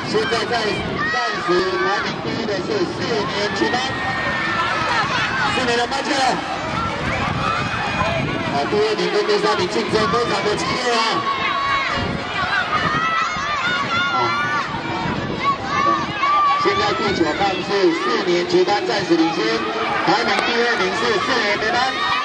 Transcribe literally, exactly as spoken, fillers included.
现在在暂时排名第一的是四年级班，四年的班级了。啊，第二名跟第三名竞争非常的激烈啊！啊，现在第九棒是四年级班暂时领先，排名第二名是四年级班。